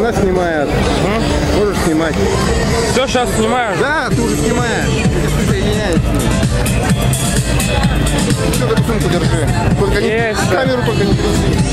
она снимает. Можешь снимать. Все, сейчас снимаешь? Да, ты уже снимаешь. Присоединяешься. Все, эту сумку держи. Только не, камеру только не тряси.